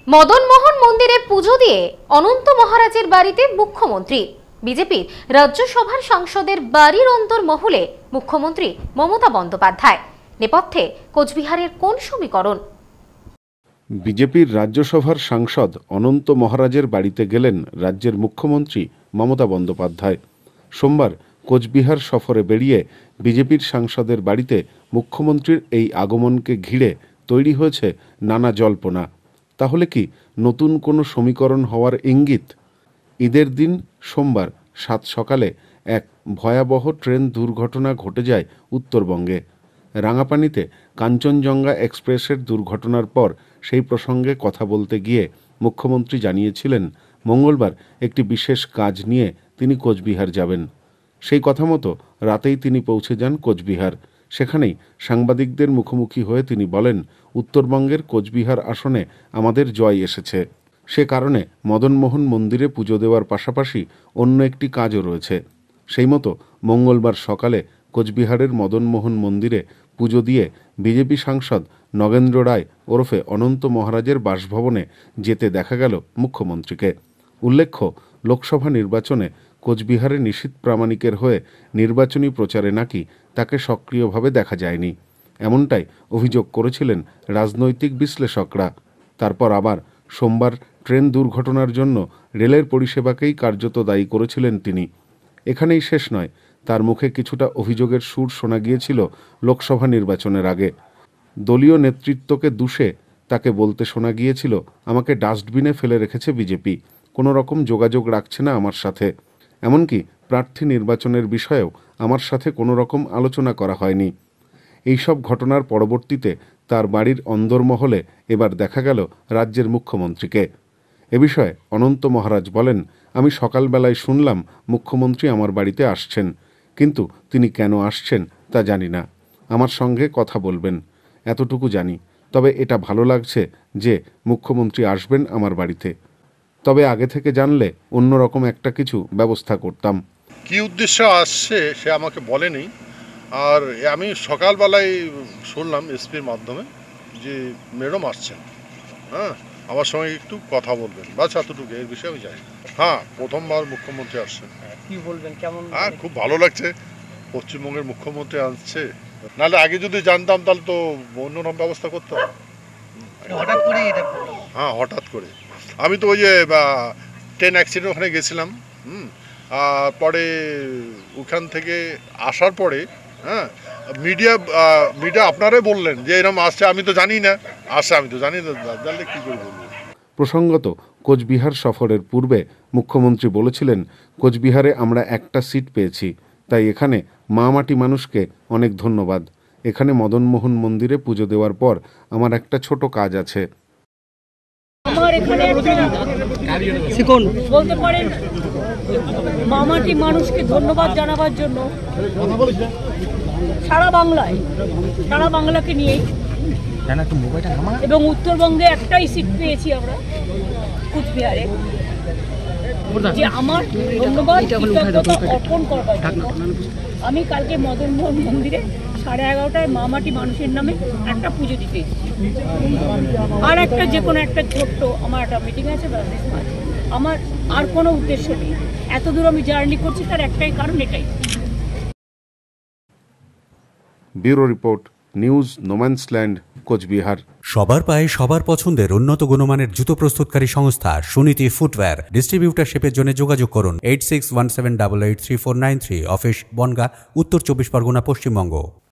মদন মোহন মন্দিরে পুজো দিয়ে অনন্ত মহারাজের বাড়িতে মুখ্যমন্ত্রী। বিজেপির রাজ্যসভার সাংসদের বাড়ির অন্তর্মহলে মুখ্যমন্ত্রী মমতা বন্দ্যোপাধ্যায়। নেপথ্যে কোচবিহারের কোন সমীকরণ? বিজেপির রাজ্যসভার সাংসদ অনন্ত মহারাজের বাড়িতে গেলেন রাজ্যের মুখ্যমন্ত্রী মমতা বন্দ্যোপাধ্যায়। সোমবার কোচবিহার সফরে বেরিয়ে বিজেপির সাংসদের বাড়িতে মুখ্যমন্ত্রীর এই আগমনকে ঘিরে তৈরি হয়েছে নানা জল্পনা। তাহলে কি নতুন কোনো সমীকরণ হওয়ার ইঙ্গিত? ঈদের দিন সোমবার সাত সকালে এক ভয়াবহ ট্রেন দুর্ঘটনা ঘটে যায় উত্তরবঙ্গে। রাঙাপানিতে কাঞ্চনজঙ্ঘা এক্সপ্রেসের দুর্ঘটনার পর সেই প্রসঙ্গে কথা বলতে গিয়ে মুখ্যমন্ত্রী জানিয়েছিলেন মঙ্গলবার একটি বিশেষ কাজ নিয়ে তিনি কোচবিহার যাবেন। সেই কথা মতো রাতেই তিনি পৌঁছে যান কোচবিহার। সেখানেই সাংবাদিকদের মুখোমুখি হয়ে তিনি বলেন, উত্তরবঙ্গের কোচবিহার আসনে আমাদের জয় এসেছে। সে কারণে মদনমোহন মন্দিরে পুজো দেওয়ার পাশাপাশি অন্য একটি কাজও রয়েছে। সেই মতো মঙ্গলবার সকালে কোচবিহারের মদনমোহন মন্দিরে পুজো দিয়ে বিজেপি সাংসদ নগেন্দ্র রায় ওরফে অনন্ত মহারাজের বাসভবনে যেতে দেখা গেল মুখ্যমন্ত্রীকে। উল্লেখ্য, লোকসভা নির্বাচনে কোচবিহারে নিশীথ প্রামাণিকের হয়ে নির্বাচনী প্রচারে নাকি তাকে সক্রিয়ভাবে দেখা যায়নি, এমনটাই অভিযোগ করেছিলেন রাজনৈতিক বিশ্লেষকরা। তারপর আবার সোমবার ট্রেন দুর্ঘটনার জন্য রেলের পরিষেবাকেই কার্যত দায়ী করেছিলেন তিনি। এখানেই শেষ নয়, তার মুখে কিছুটা অভিযোগের সুর শোনা গিয়েছিল লোকসভা নির্বাচনের আগে। দলীয় নেতৃত্বকে দুষে তাকে বলতে শোনা গিয়েছিল, আমাকে ডাস্টবিনে ফেলে রেখেছে বিজেপি, কোনো রকম যোগাযোগ রাখছে না আমার সাথে। এমনকি প্রার্থী নির্বাচনের বিষয়েও আমার সাথে কোনো রকম আলোচনা করা হয়নি। এইসব ঘটনার পরবর্তীতে তার বাড়ির অন্দরমহলে এবার দেখা গেল রাজ্যের মুখ্যমন্ত্রীকে। এ বিষয়ে অনন্ত মহারাজ বলেন, আমি সকালবেলায় শুনলাম মুখ্যমন্ত্রী আমার বাড়িতে আসছেন, কিন্তু তিনি কেন আসছেন তা জানি না। আমার সঙ্গে কথা বলবেন এতটুকু জানি। তবে এটা ভালো লাগছে যে মুখ্যমন্ত্রী আসবেন আমার বাড়িতে। তবে আগে থেকে জানলে অন্যরকম একটা কিছু ব্যবস্থা করতাম। কি উদ্দেশ্য আসছে সে আমাকে বলেনি। আর আমি সকালবেলায় শুনলাম এসপির মাধ্যমে যে ম্যাডাম আসছেন, হ্যাঁ আমার সঙ্গে একটু কথা বলবেন, বাস এতটুকু, এর বিষয়ে আমি জানি। হ্যাঁ, প্রথমবার মুখ্যমন্ত্রী আসছেন। কি বলবেন, কেমন? হ্যাঁ, খুব ভালো লাগছে পশ্চিমবঙ্গের মুখ্যমন্ত্রী আসছে। নাহলে আগে যদি জানতাম তাহলে তো অন্যরকম ব্যবস্থা করতাম। হঠাৎ করে এটা? হ্যাঁ, হঠাৎ করে। আমি তো ওই যে ট্রেন অ্যাক্সিডেন্ট ওখানে গেছিলাম, পরে ওখান থেকে আসার পরে হ্যাঁ মিডিয়া আপনারাই বললেন যে এরকম আসছে, আমি তো জানি না আসছে, আমি তো জানি না, জানলে কী করে বলবো। প্রসঙ্গত, কোচবিহার সফরের পূর্বে মুখ্যমন্ত্রী বলেছিলেন, কোচবিহারে আমরা একটা সিট পেয়েছি, তাই এখানে মা মাটি মানুষকে অনেক ধন্যবাদ। এখানে মদনমোহন মন্দিরে পুজো দেওয়ার পর আমার একটা ছোট কাজ আছে। আমার এখানে শিখুন বলতে পারেন মামাটি মানুষকে ধন্যবাদ জানাবার জন্য সারা বাংলাকে নিয়েই, এবং উত্তরবঙ্গে একটাই সিট পেয়েছি আমরা কোচবিহারে, যে আমার ধন্যবাদ কৃতজ্ঞতা অর্পণ করবার জন্য আমি কালকে মদনমোহন মন্দিরে 11:30টায় মামাটি মানুষের নামে একটা পুজো দিতে এসেছি। আর একটা যে কোনো একটা ছোট্ট আমার একটা মিটিং আছে, আমার আর কোনো উদ্দেশ্য নেই। এত দূর আমি জার্নি করছি তার একটাই কারণ, এটাই। Bureau report, news no man's land, Coochbehar. সবার পায়ে সবার পছন্দের উন্নত গুণমানের জুতো প্রস্তুতকারী সংস্থা সুনীতি ফুটওয়্যার। ডিস্ট্রিবিউটারশিপের জন্য যোগাযোগ করুন 8617883493, অফিস বনগাঁ, উত্তর 24 পরগনা, পশ্চিমবঙ্গ।